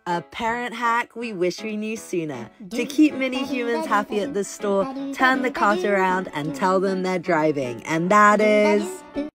A parent hack we wish we knew sooner. To keep mini humans happy at the store, turn the cart around and tell them they're driving. And that is...